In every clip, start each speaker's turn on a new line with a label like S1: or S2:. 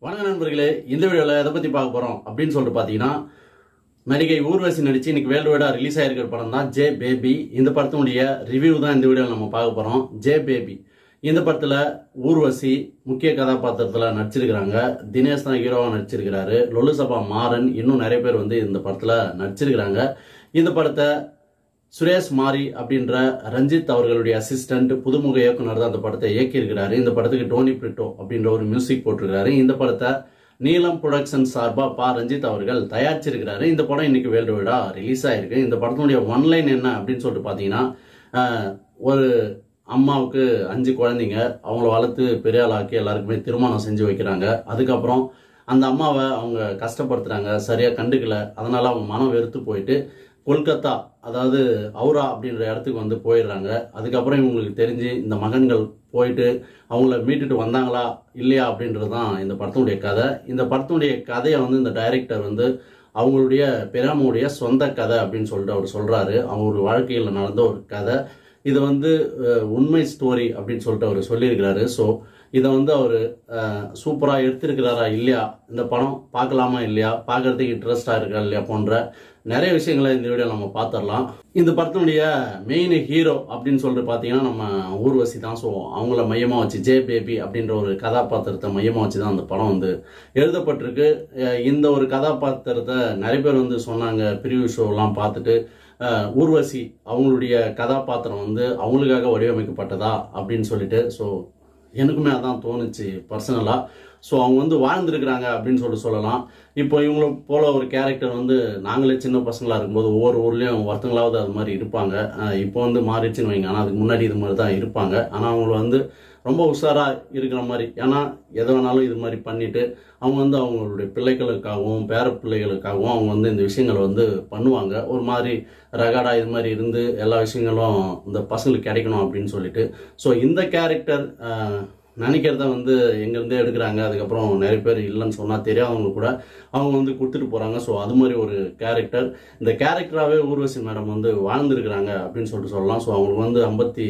S1: வணக்கம் நண்பர்களே, இந்த வீடியோவில் எதை பற்றி பார்க்க போகிறோம் அப்படின்னு சொல்லிட்டு பார்த்தீங்கன்னா, நடிகை ஊர்வசி நடித்து இன்னைக்கு வேர்ல்டு வைடாக ரிலீஸ் ஆகிருக்கிற படம் தான் ஜே பேபி. இந்த படத்தினுடைய ரிவ்யூ தான் இந்த வீடியோவில் நம்ம பார்க்க போகிறோம். ஜே பேபி இந்த படத்தில் ஊர்வசி முக்கிய கதாபாத்திரத்தில் நடிச்சிருக்கிறாங்க. தினேஷ் தான் ஹீரோவாக நடிச்சிருக்கிறாரு. லொல்லு சபா மாறன், இன்னும் நிறைய பேர் வந்து இந்த படத்தில் நடிச்சிருக்கிறாங்க. இந்த படத்தை சுரேஷ் மாரி அப்படின்ற ரஞ்சித் அவர்களுடைய அசிஸ்டன்ட் புதுமுக இயக்குனர் தான் அந்த படத்தை இயக்கியிருக்கிறாரு. இந்த படத்துக்கு டோனி பிரிட்டோ அப்படின்ற ஒரு மியூசிக் போட்டிருக்காரு. இந்த படத்தை நீலம் புரொடக்ஷன் சார்பா ரஞ்சித் அவர்கள் தயாரிச்சிருக்கிறாரு. இந்த படம் இன்னைக்கு வேர்ல்டு வைடா ரிலீஸ் ஆயிருக்கு. இந்த படத்தினுடைய ஒன்லைன் என்ன அப்படின்னு சொல்லிட்டு பார்த்தீங்கன்னா, ஒரு அம்மாவுக்கு 5 குழந்தைங்க, அவங்கள வளர்த்து பெரிய ஆளாக்கி எல்லாருக்குமே திருமணம் செஞ்சு வைக்கிறாங்க. அதுக்கப்புறம் அந்த அம்மாவை அவங்க கஷ்டப்படுத்துறாங்க, சரியா கண்டுக்கல. அதனால அவங்க மனம் வெறுத்து போயிட்டு கொல்கத்தா, அதாவது அவுரா அப்படின்ற இடத்துக்கு வந்து போயிடுறாங்க. அதுக்கப்புறம் இவங்களுக்கு தெரிஞ்சு இந்த மகன்கள் போயிட்டு அவங்கள மீட்டுட்டு வந்தாங்களா இல்லையா அப்படின்றது தான் இந்த படத்தினுடைய கதை. இந்த படத்தினுடைய கதையை வந்து இந்த டைரக்டர் வந்து அவங்களுடைய பெரியம்மாவுடைய சொந்த கதை அப்படின்னு சொல்லிட்டு அவர் சொல்றாரு. அவங்களுடைய வாழ்க்கையில் நடந்த ஒரு கதை. இது வந்து உண்மை ஸ்டோரி அப்படின்னு சொல்லிட்டு அவர் சொல்லியிருக்கிறாரு. ஸோ இதை வந்து அவர் சூப்பராக எடுத்திருக்கிறாரா இல்லையா, இந்த படம் பார்க்கலாமா இல்லையா, பார்க்கறதுக்கு இன்ட்ரெஸ்டாக இருக்கா இல்லையா போன்ற நிறைய விஷயங்களை இந்த வீடியோ நம்ம பார்த்துடலாம். இந்த படத்தினுடைய மெயின் ஹீரோ அப்படின்னு சொல்லிட்டு பார்த்தீங்கன்னா நம்ம ஊர்வசி தான். ஸோ அவங்கள மையமாக வச்சு ஜே பேபி அப்படின்ற ஒரு கதாபாத்திரத்தை மையமாக வச்சு தான் அந்த படம் வந்து எழுதப்பட்டிருக்கு. இந்த ஒரு கதாபாத்திரத்தை நிறைய பேர் வந்து சொன்னாங்க ப்ரிவியூ ஷோலாம் பார்த்துட்டு, ஊர்வசி அவங்களுடைய கதாபாத்திரம் வந்து அவங்களுக்காக வடிவமைக்கப்பட்டதா அப்படின்னு சொல்லிட்டு. ஸோ எனக்குமே அதான் தோணுச்சு பர்சனலாக. ஸோ அவங்க வந்து வாழ்ந்துருக்கிறாங்க அப்படின்னு சொல்லிட்டு சொல்லலாம். இப்போ இவங்கள போல ஒரு கேரக்டர் வந்து நாங்களே சின்ன பசங்களாக இருக்கும்போது ஒவ்வொரு ஊர்லேயும் ஒருத்தங்களாவது அது மாதிரி இருப்பாங்க. இப்போ வந்து மாறிடுச்சுன்னு வைங்க, ஆனால் அதுக்கு முன்னாடி இது மாதிரி தான் இருப்பாங்க. ஆனால் அவங்கள வந்து ரொம்ப உஷாராக இருக்கிற மாதிரி, ஏன்னா எதை வேணாலும் இது மாதிரி பண்ணிட்டு அவங்க வந்து அவங்களுடைய பிள்ளைகளுக்காகவும் பேர பிள்ளைகளுக்காகவும் அவங்க வந்து இந்த விஷயங்களை வந்து பண்ணுவாங்க. ஒரு மாதிரி ரகடா இது மாதிரி இருந்து எல்லா விஷயங்களும் இந்த பசங்களுக்கு கிடைக்கணும் அப்படின்னு சொல்லிட்டு. ஸோ இந்த கேரக்டர் நினைக்கிறத வந்து எங்கேருந்தே எடுக்கிறாங்க. அதுக்கப்புறம் நிறைய பேர் இல்லைன்னு சொன்னால் தெரியாதவங்க கூட அவங்க வந்து கொடுத்துட்டு போகிறாங்க. ஸோ அது மாதிரி ஒரு கேரக்டர். இந்த கேரக்டராகவே ஊர்வசி மேடம் வந்து வாழ்ந்துருக்கிறாங்க அப்படின்னு சொல்லிட்டு சொல்லலாம். ஸோ அவங்களுக்கு வந்து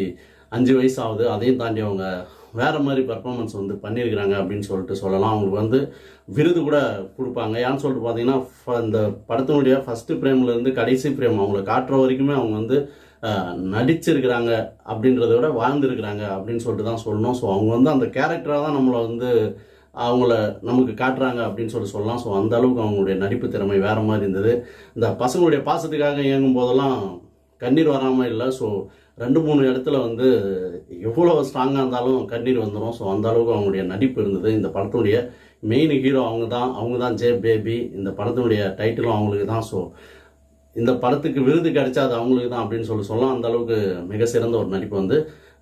S1: 55 வயசு ஆகுது. அதையும் தாண்டி அவங்க வேற மாதிரி பர்ஃபார்மன்ஸ் வந்து பண்ணியிருக்கிறாங்க அப்படின்னு சொல்லிட்டு சொல்லலாம். அவங்களுக்கு வந்து விருது கூட கொடுப்பாங்க. ஏன்னு சொல்லிட்டு பார்த்தீங்கன்னா, இந்த படத்தினுடைய ஃபர்ஸ்ட் ஃப்ரேம்லேருந்து கடைசி ஃப்ரேம் அவங்களை காட்டுற வரைக்குமே அவங்க வந்து நடிச்சிருக்கிறாங்க அப்படின்றத விட வாழ்ந்துருக்கிறாங்க அப்படின்னு சொல்லிட்டு தான் சொல்லணும். ஸோ அவங்க வந்து அந்த கேரக்டராக தான் நம்மளை வந்து அவங்கள நமக்கு காட்டுறாங்க அப்படின்னு சொல்லிட்டு சொல்லலாம். ஸோ அந்த அளவுக்கு அவங்களுடைய நடிப்பு திறமை வேற மாதிரி இருந்தது. இந்த பசங்களுடைய பாசத்துக்காக இயங்கும் போதெல்லாம் கண்ணீர் வராமல் இல்லை. ஸோ 2-3 இடத்துல வந்து எவ்வளோ ஸ்ட்ராங்காக இருந்தாலும் கண்ணீர் வந்துடும். ஸோ அந்த அளவுக்கு அவங்களுடைய நடிப்பு இருந்தது. இந்த படத்தினுடைய மெயின் ஹீரோ அவங்க தான் ஜே பேபி. இந்த படத்தினுடைய டைட்டிலும் அவங்களுக்கு தான். ஸோ இந்த படத்துக்கு விருது கிடைச்சா அது அவங்களுக்கு தான் அப்படின்னு சொல்லலாம். அந்த அளவுக்கு மிக சிறந்த ஒரு நடிப்பு வந்து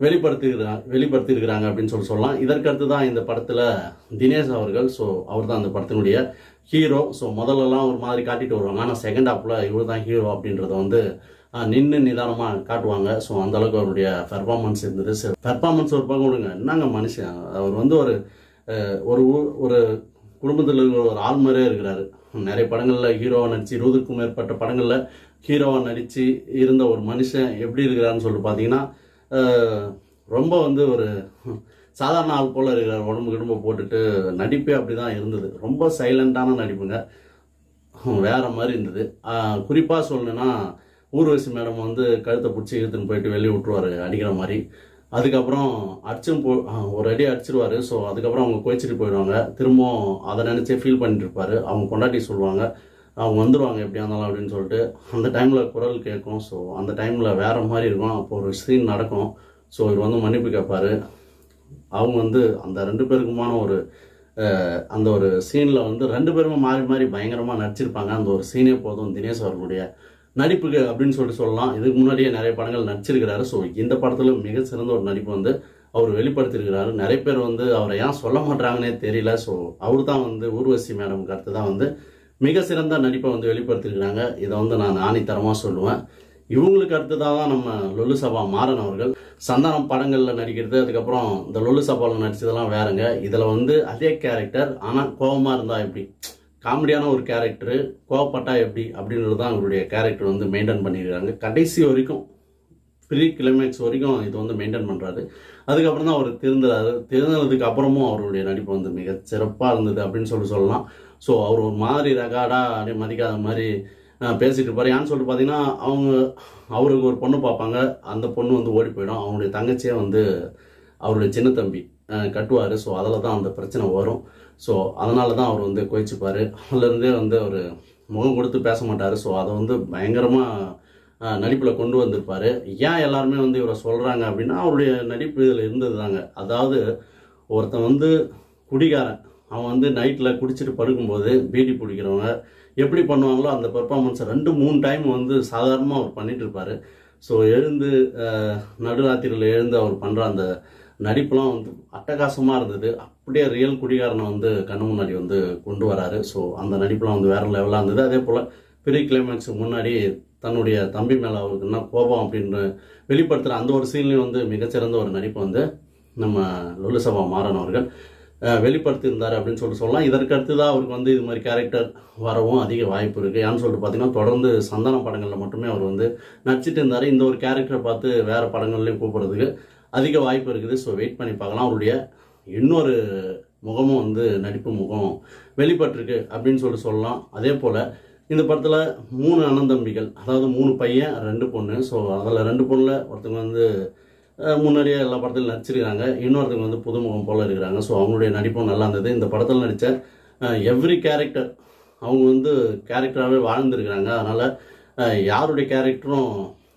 S1: வெளிப்படுத்தியிருக்கிறாங்க அப்படின்னு சொல்லலாம். இதற்கடுத்து தான் இந்த படத்தில் தினேஷ் அவர்கள். ஸோ அவர் தான் அந்த படத்தினுடைய ஹீரோ. ஸோ முதல்லலாம் ஒரு மாதிரி காட்டிட்டு வருவாங்க, ஆனால் செகண்ட் ஹாஃபில் இவர் தான் ஹீரோ அப்படின்றத வந்து நின்று நிதானமாக காட்டுவாங்க. ஸோ அந்த அளவுக்கு அவருடைய பெர்ஃபார்மன்ஸ் இருந்தது. பெர்ஃபார்மன்ஸ் ஒரு பக்கம் விடுங்க, என்னங்க மனுஷன் அவர் வந்து ஒரு குடும்பத்தில் இருக்கிற ஒரு ஆள் மாதிரியே இருக்கிறாரு. நிறைய படங்களில் ஹீரோவாக நடிச்சு 20க்கும் மேற்பட்ட படங்களில் ஹீரோவாக நடித்து இருந்த ஒரு மனுஷன் எப்படி இருக்கிறாருன்னு சொல்லிட்டு பார்த்தீங்கன்னா, ரொம்ப வந்து ஒரு சாதாரண ஆள் போல் இருக்கிறார். உடம்பு போட்டுட்டு நடிப்பே அப்படி தான் இருந்தது. ரொம்ப சைலண்டான நடிப்புங்க, வேற மாதிரி இருந்தது. குறிப்பாக சொல்லணுன்னா, ஊர்வசி மேடம் வந்து கழுத்தை பிடிச்சி இழுத்துன்னு போயிட்டு வெளியே விட்டுருவார் அடிக்கிற மாதிரி. அதுக்கப்புறம் ஒரு அடி அடிச்சிருவாரு. ஸோ அதுக்கப்புறம் அவங்க கோச்சிட்டு போயிடுவாங்க. திரும்பவும் அதை நினச்சே ஃபீல் பண்ணிட்டு இருப்பாரு. அவங்க பொண்டாட்டி சொல்லுவாங்க அவங்க வந்துடுவாங்க எப்படியா இருந்தாலும் அப்படின்னு சொல்லிட்டு. அந்த டைமில் குரல் கேட்கும். ஸோ அந்த டைமில் வேற மாதிரி இருக்கும். அப்போ ஒரு சீன் நடக்கும். ஸோ இவர் வந்து மன்னிப்பு கேட்பாரு. அவங்க வந்து அந்த 2 பேருக்குமான அந்த ஒரு சீனில் வந்து 2 பேருமே மாறி மாறி பயங்கரமாக நடிச்சிருப்பாங்க. அந்த ஒரு சீனே போதும் தினேஷ் அவர்களுடைய நடிப்புக்கு அப்படின்னு சொல்லிட்டு சொல்லலாம். இதுக்கு முன்னாடியே நிறைய படங்கள் நடிச்சிருக்கிறாரு. ஸோ இந்த படத்துல மிக சிறந்த ஒரு நடிப்பு வந்து அவர் வெளிப்படுத்தியிருக்கிறாரு. நிறைய பேர் வந்து அவரை ஏன் சொல்ல மாட்டாங்கன்னே தெரியல. ஸோ அவர் தான் வந்து ஊர்வசி மேடமுக்கு அடுத்து தான் வந்து மிக சிறந்த நடிப்பை வந்து வெளிப்படுத்தியிருக்கிறாங்க. இதை வந்து நான் ஆணித்தரமாக சொல்லுவேன். இவங்களுக்கு அடுத்ததாக தான் நம்ம லொல்லு சபா மாறன் அவர்கள். சந்தானம் படங்களில் நடிக்கிறது, அதுக்கப்புறம் இந்த லொல்லு சபாவில் நடிச்சதெல்லாம் வேறுங்க. இதில் வந்து அதே கேரக்டர், ஆனால் கோபமாக இருந்தால் எப்படி, காமெடியான ஒரு கேரக்டரு, கோவப்பட்டா எப்படி அப்படின்றது தான் அவருடைய கேரக்டர் வந்து மெயின்டைன் பண்ணியிருக்காங்க. கடைசி வரைக்கும் ப்ரீ கிளைமேக்ஸ் வரைக்கும் இது வந்து மெயின்டைன் பண்ணுறாரு. அதுக்கப்புறம் தான் அவர் திருந்துறாரு. திருந்ததுக்கு அப்புறமும் அவருடைய நடிப்பு வந்து மிக சிறப்பாக இருந்தது அப்படின்னு சொல்லலாம். ஸோ அவர் ஒரு மாதிரி ரெக்கார்டாக அப்படியே மதிக்காத மாதிரி பேசிட்டு இருப்பார். ஏன்னு சொல்லிட்டு பார்த்தீங்கன்னா அவருக்கு ஒரு பொண்ணு பார்ப்பாங்க, அந்த பொண்ணு வந்து ஓடி போயிடும். அவங்களுடைய தங்கச்சியே வந்து அவருடைய சின்ன தம்பி கட்டுவார். ஸோ அதில் தான் அந்த பிரச்சனை வரும். ஸோ அதனால தான் அவர் வந்து கோச்சிப்பார். அதுலேருந்தே வந்து அவர் முகம் கொடுத்து பேச மாட்டார். ஸோ அதை வந்து பயங்கரமாக நடிப்பில் கொண்டு வந்திருப்பார். ஏன் எல்லாருமே வந்து இவரை சொல்கிறாங்க அப்படின்னா அவருடைய நடிப்பு இதில் இருந்தது தாங்க. அதாவது ஒருத்தன் வந்து குடிகாரன், அவன் வந்து நைட்டில் குடிச்சிட்டு படுக்கும்போது பீடி பிடிக்கிறவங்க எப்படி பண்ணுவாங்களோ அந்த பெர்ஃபார்மன்ஸை 2-3 டைம் வந்து சாதாரணமாக அவர் பண்ணிட்டு இருப்பார். ஸோ எழுந்து நடுராத்திரியில் எழுந்து அவர் பண்ணுற அந்த நடிப்புலாம் வந்து அட்டகாசமாக இருந்தது. அப்படியே ரியல் குடிகாரனை வந்து கண்ணு முன்னாடி வந்து கொண்டு வராரு. ஸோ அந்த நடிப்புலாம் வந்து வேறு லெவலாக இருந்தது. அதே போல் ப்ரீ கிளைமேக்ஸுக்கு முன்னாடி தன்னுடைய தம்பி மேலே அவருக்கு என்ன கோபம் அப்படின்னு வெளிப்படுத்துகிற அந்த ஒரு சீன்லேயும் வந்து மிகச்சிறந்த ஒரு நடிப்பு வந்து நம்ம லுலுசபா மாறன் அவர்கள் வெளிப்படுத்தியிருந்தார் அப்படின்னு சொல்லலாம். இதற்கு அடுத்துதான் அவருக்கு வந்து இது மாதிரி கேரக்டர் வரவும் அதிக வாய்ப்பு இருக்குது. ஏன்னு சொல்லிட்டு பார்த்தீங்கன்னா தொடர்ந்து சந்தானம் படங்களில் மட்டுமே அவர் வந்து நடிச்சிட்டு இருந்தார். இந்த ஒரு கேரக்டரை பார்த்து வேறு படங்கள்லையும் கூப்பிட்றதுக்கு அதிக வாய்ப்பு இருக்குது. ஸோ வெயிட் பண்ணி பார்க்கலாம். அவருடைய இன்னொரு முகமும் வந்து நடிப்பு முகம் வெளிப்பட்டிருக்கு அப்படின்னு சொல்லலாம். அதே போல் இந்த படத்தில் 3 அண்ணன் தம்பிகள், அதாவது 3 பையன் 2 பொண்ணு. ஸோ அதில் 2 பொண்ணில் ஒருத்தவங்க வந்து முன்னாடியே எல்லா படத்திலும் நடிச்சிருக்காங்க, இன்னொருத்தவங்க வந்து புதுமுகம் போல் இருக்கிறாங்க. ஸோ அவங்களுடைய நடிப்பும் நல்லா இருந்தது. இந்த படத்தில் நடித்த எவ்ரி கேரக்டர் அவங்க வந்து கேரக்டராகவே வாழ்ந்துருக்கிறாங்க. அதனால் யாருடைய கேரக்டரும்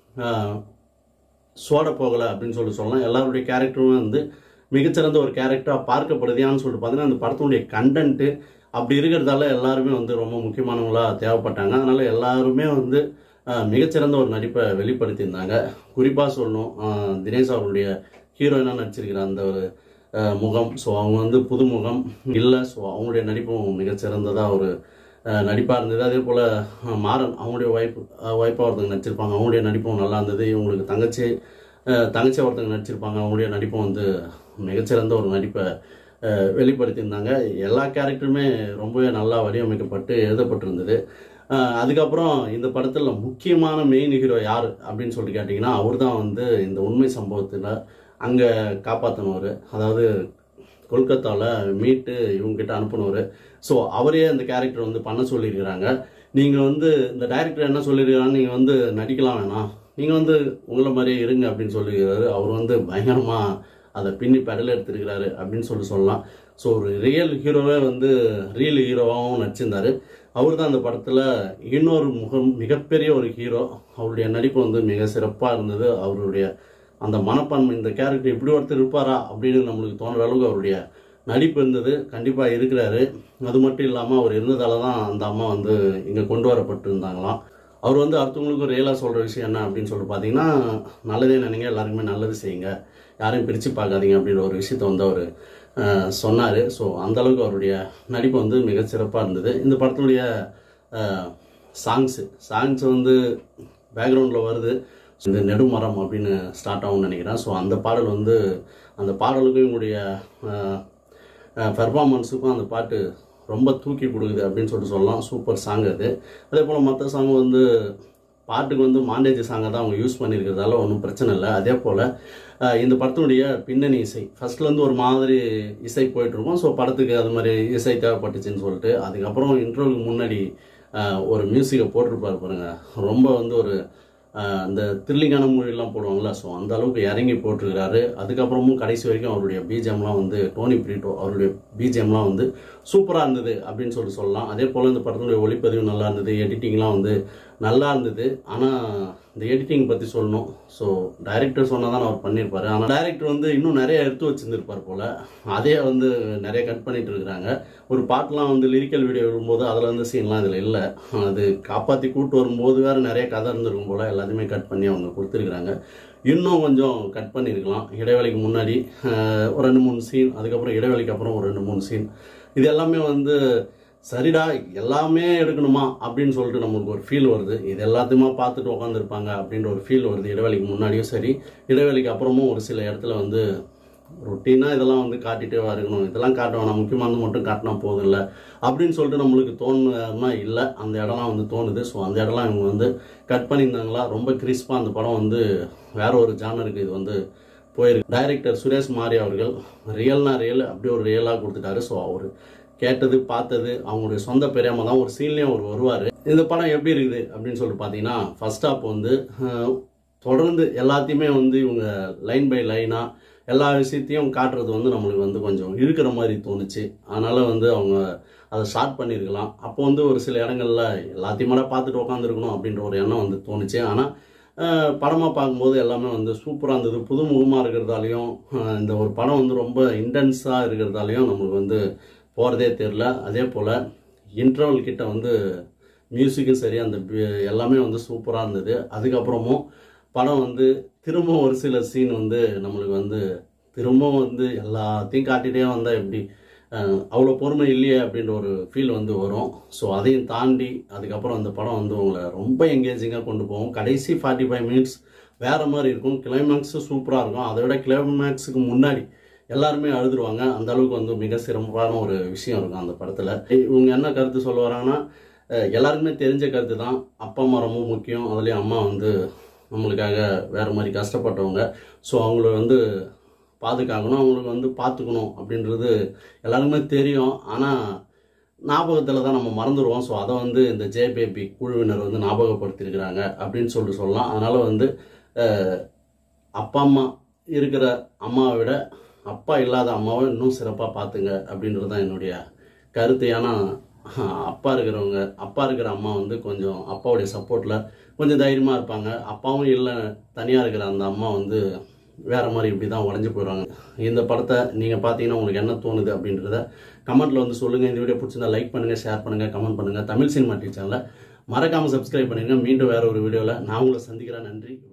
S1: சோட போகலை அப்படின்னு சொல்லலாம். எல்லாருடைய கேரக்டரும் வந்து மிகச்சிறந்த ஒரு கேரக்டராக பார்க்கப்படுதியான்னு சொல்லிட்டு பார்த்தீங்கன்னா அந்த படத்தினுடைய கண்டென்ட்டு அப்படி இருக்கிறதால எல்லாருமே வந்து ரொம்ப முக்கியமானவங்களாக தேவைப்பட்டாங்க. அதனால் எல்லாருமே வந்து மிகச்சிறந்த ஒரு நடிப்பை வெளிப்படுத்தியிருந்தாங்க. குறிப்பாக சொல்லணும், தினேஷ் அவருடைய ஹீரோயினாக நடிச்சிருக்கிற அந்த ஒரு முகம், ஸோ அவங்க வந்து புதுமுகம் இல்லை. ஸோ அவங்களுடைய நடிப்பும் மிகச்சிறந்ததாக ஒரு நடிப்பாக இருந்தது. அதே போல் மாறன் அவங்களுடைய ஒய்ஃபாக ஒருத்தங்க நடிச்சிருப்பாங்க, அவங்களுடைய நடிப்பும் நல்லா இருந்தது. இவங்களுக்கு தங்கச்சி ஒருத்தங்க நடிச்சிருப்பாங்க, அவங்களுடைய நடிப்பும் வந்து மிகச்சிறந்த ஒரு நடிப்பை வெளிப்படுத்தியிருந்தாங்க. எல்லா கேரக்டருமே ரொம்பவே நல்லா வடிவமைக்கப்பட்டு எழுதப்பட்டிருந்தது. அதுக்கப்புறம் இந்த படத்தில் முக்கியமான மெயின் ஹீரோ யார் அப்படின்னு சொல்லிட்டு கேட்டிங்கன்னா அவர் தான் வந்து இந்த உண்மை சம்பவத்தில் அங்கே காப்பாற்றினவர், அதாவது கொல்கத்தாவில் மீட்டு இவங்ககிட்ட அனுப்பினவர். ஸோ அவரே அந்த கேரக்டர் வந்து பண்ண சொல்லியிருக்கிறாங்க. நீங்கள் வந்து இந்த டைரக்டர் என்ன சொல்லியிருக்கிறான்னு நீங்கள் வந்து நடிக்கலாம் வேணாம், நீங்கள் வந்து உங்களை மாதிரியே இருங்க அப்படின்னு சொல்லியிருக்கிறாரு. அவர் வந்து பயங்கரமாக அதை பின்னி பெடல் எடுத்துருக்கிறாரு அப்படின்னு சொல்லலாம். ஸோ ஒரு ரியல் ஹீரோவே வந்து ரியல் ஹீரோவாகவும் நடிச்சிருந்தார். அவர் தான் அந்த படத்தில் இன்னொரு மிகப்பெரிய ஒரு ஹீரோ. அவருடைய நடிப்பு வந்து மிக சிறப்பாக இருந்தது. அவருடைய அந்த மனப்பான்மை, இந்த கேரக்டர் இப்படி ஒருத்தர் இருப்பாரா அப்படின்னு நம்மளுக்கு தோன்ற அளவுக்கு அவருடைய நடிப்பு இருந்தது. கண்டிப்பாக இருக்கிறாரு. அது மட்டும் இல்லாமல் அவர் இருந்ததால தான் அந்த அம்மா வந்து இங்கே கொண்டு வரப்பட்டிருந்தாங்களாம். அவர் வந்து அடுத்தவங்களுக்கும் ரியலாக சொல்கிற விஷயம் என்ன அப்படின்னு சொல்லிட்டு பார்த்தீங்கன்னா, நல்லதே நினைங்க, எல்லாருக்குமே நல்லது செய்யுங்க, யாரையும் பிரித்து பார்க்காதீங்க அப்படின்ற ஒரு விஷயத்த வந்து அவர் சொன்னார். ஸோ அந்தளவுக்கு அவருடைய நடிப்பு வந்து மிக சிறப்பாக இருந்தது. இந்த படத்துடைய சாங்ஸ் வந்து பேக்ரவுண்டில் வருது. இந்த நெடுமரம் அப்படின்னு ஸ்டார்ட் ஆகும்னு நினைக்கிறேன். ஸோ அந்த பாடல் வந்து அந்த பாடலுக்கும் இவங்களுடைய பெர்ஃபார்மன்ஸுக்கும் அந்த பாட்டு ரொம்ப தூக்கி கொடுக்குது அப்படின்னு சொல்லிட்டு சொல்லலாம். சூப்பர் சாங் அது. அதே போல் மற்ற சாங் வந்து பாட்டுக்கு வந்து மாண்டேஜ் சாங்கை தான் அவங்க யூஸ் பண்ணியிருக்கிறதால ஒன்றும் பிரச்சனை இல்லை. அதே போல் இந்த படத்தினுடைய பின்னணி இசை ஃபஸ்ட்லேருந்து ஒரு மாதிரி இசை போயிட்டுருக்கோம். ஸோ படத்துக்கு அது மாதிரி இசை தேவைப்பட்டுச்சுன்னு சொல்லிட்டு அதுக்கப்புறம் இன்ட்ரோவுக்கு முன்னாடி ஒரு மியூசிக்கை போட்டிருப்பார் பாருங்க. ரொம்ப வந்து ஒரு அந்த த்ரில்லிங்கான மூவிலாம் போடுவாங்களா, ஸோ அந்த அளவுக்கு இறங்கி போட்டிருக்கிறாரு. அதுக்கப்புறமும் கடைசி வரைக்கும் அவருடைய பிஜிஎம்லாம் வந்து டோனி பிரிட்டோ அவருடைய பிஜிஎம்லாம் வந்து சூப்பராக இருந்தது அப்படின்னு சொல்லலாம். அதே போல் இந்த படத்தினுடைய ஒளிப்பதிவு நல்லா இருந்தது, எடிட்டிங்லாம் வந்து நல்லா இருந்தது. ஆனால் இந்த எடிட்டிங் பற்றி சொல்லணும். ஸோ டைரக்டர் சொன்னால் தான் அவர் பண்ணியிருப்பார். ஆனால் டைரக்டர் வந்து இன்னும் நிறைய எடுத்து வச்சுருந்துருப்பார் போல், அதே வந்து நிறைய கட் பண்ணிட்டு இருக்கிறாங்க. ஒரு பாட்டெலாம் வந்து லிரிக்கல் வீடியோ வரும்போது அதில் வந்து சீன்லாம் இதில் இல்லை, அது காப்பாற்றி கூட்டு வரும்போது வேறு நிறைய கதை இருந்திருக்கும் போல் எல்லாத்தையுமே கட் பண்ணி அவங்க கொடுத்துருக்குறாங்க. இன்னும் கொஞ்சம் கட் பண்ணியிருக்கலாம். இடைவேளைக்கு முன்னாடி ஒரு 2-3 சீன், அதுக்கப்புறம் இடைவேளைக்கு அப்புறம் ஒரு 2-3 சீன். இது எல்லாமே வந்து சரிடா எல்லாமே எடுக்கணுமா அப்படின்னு சொல்லிட்டு நம்மளுக்கு ஒரு ஃபீல் வருது. இது எல்லாத்தையுமா பார்த்துட்டு உட்காந்துருப்பாங்க அப்படின்ற ஒரு ஃபீல் வருது. இடைவேளைக்கு முன்னாடியும் சரி, இடைவேளைக்கு அப்புறமும் ஒரு சில இடத்துல வந்து ரொட்டீனாக இதெல்லாம் வந்து காட்டிகிட்டே இருக்கணும், இதெல்லாம் காட்ட வேணாம், முக்கியமானது மட்டும் காட்டினா போதும் இல்லை அப்படின்னு சொல்லிட்டு நம்மளுக்கு தோணுனா இல்லை, அந்த இடம்லாம் வந்து தோணுது. ஸோ அந்த இடம்லாம் இவங்க வந்து கட் பண்ணியிருந்தாங்களா. ரொம்ப கிறிஸ்பாக அந்த படம் வந்து வேற ஒரு ஜானருக்கு இது வந்து போயிருக்கு. டைரக்டர் சுரேஷ் மாரி அவர்கள் ரியல்னா ரியல் அப்படி ஒரு ரியலாக கொடுத்துட்டாரு. ஸோ அவர் கேட்டது பார்த்தது அவங்களுடைய சொந்த பெரியாம தான் ஒரு சீன்லேயும் அவர் வருவார். இந்த படம் எப்படி இருக்குது அப்படின்னு சொல்லிட்டு பார்த்தீங்கன்னா, ஃபர்ஸ்ட் ஹாப் வந்து தொடர்ந்து எல்லாத்தையுமே வந்து இவங்க லைன் பை லைனாக எல்லா விஷயத்தையும் காட்டுறது வந்து நம்மளுக்கு வந்து கொஞ்சம் இழுக்கிற மாதிரி தோணுச்சு. அதனால் வந்து அவங்க அதை ஷார்ட் பண்ணியிருக்கலாம். அப்போ வந்து ஒரு சில இடங்களில் எல்லாத்தையுமே பார்த்துட்டு உட்காந்துருக்கணும் அப்படின்ற ஒரு எண்ணம் வந்து தோணுச்சு. ஆனால் படமாக பார்க்கும்போது எல்லாமே வந்து சூப்பராக இருந்தது. புதுமுகமாக இருக்கிறதாலையும் இந்த ஒரு படம் வந்து ரொம்ப இன்டென்ஸாக இருக்கிறதாலையும் நம்மளுக்கு வந்து போகிறதே தெரில. அதே போல் இன்டர்வல் கிட்ட வந்து மியூசிக்கும் சரி அந்த எல்லாமே வந்து சூப்பராக இருந்தது. அதுக்கப்புறமும் படம் வந்து திரும்ப ஒரு சில சீன் வந்து நம்மளுக்கு வந்து திரும்பவும் வந்து எல்லாத்தையும் காட்டிகிட்டே வந்தால் எப்படி அவ்வளோ பொறுமை இல்லையே அப்படின்ற ஒரு ஃபீல் வந்து வரும். ஸோ அதையும் தாண்டி அதுக்கப்புறம் அந்த படம் வந்து உங்களை ரொம்ப எங்கேஜிங்காக கொண்டு போகும். கடைசி 45 மினிட்ஸ் வேறு மாதிரி இருக்கும். கிளைமேக்ஸும் சூப்பராக இருக்கும். அதை விட கிளைமேக்ஸுக்கு முன்னாடி எல்லாருமே அழுதுருவாங்க. அந்த அளவுக்கு வந்து மிக சிறப்பான ஒரு விஷயம் இருக்கும் அந்த படத்தில். இவங்க என்ன கருத்து சொல்ல வராங்கன்னா, எல்லாருக்குமே தெரிஞ்ச கருத்து தான். அப்பா அம்மா ரொம்ப முக்கியம். அதுலேயும் அம்மா வந்து நம்மளுக்காக வேறு மாதிரி கஷ்டப்பட்டவங்க. ஸோ அவங்கள வந்து பாதுகாக்கணும், அவங்களுக்கு வந்து பார்த்துக்கணும் அப்படின்றது எல்லாருக்குமே தெரியும். ஆனால் ஞாபகத்தில் தான் நம்ம மறந்துடுவோம். ஸோ அதை வந்து இந்த ஜே பேபி குழுவினர் வந்து ஞாபகப்படுத்தியிருக்கிறாங்க அப்படின்னு சொல்லிட்டு சொல்லலாம். அதனால் வந்து அப்பா அம்மா இருக்கிற அம்மாவை விட அப்பா இல்லாத அம்மாவை இன்னும் சிறப்பாக பார்த்துங்க அப்படின்றது தான் என்னுடைய கருத்து. ஏன்னா அப்பா இருக்கிற அம்மா வந்து கொஞ்சம் அப்பாவுடைய சப்போர்ட்டில் கொஞ்சம் தைரியமாக இருப்பாங்க. அப்பாவும் இல்லை, தனியாக இருக்கிற அந்த அம்மா வந்து வேறு மாதிரி இப்படி தான் உடஞ்சி போயிடுவாங்க. இந்த படத்தை நீங்கள் பார்த்தீங்கன்னா உங்களுக்கு என்ன தோணுது அப்படின்றத கமெண்ட்டில் வந்து சொல்லுங்கள். இந்த வீடியோ பிடிச்சிருந்தா லைக் பண்ணுங்கள், ஷேர் பண்ணுங்கள், கமெண்ட் பண்ணுங்கள். தமிழ் சினிமா சேனலை மறக்காமல் சப்ஸ்கிரைப் பண்ணுங்கள். மீண்டும் வேறு ஒரு வீடியோவில் நான் உங்களை சந்திக்கிறேன். நன்றி.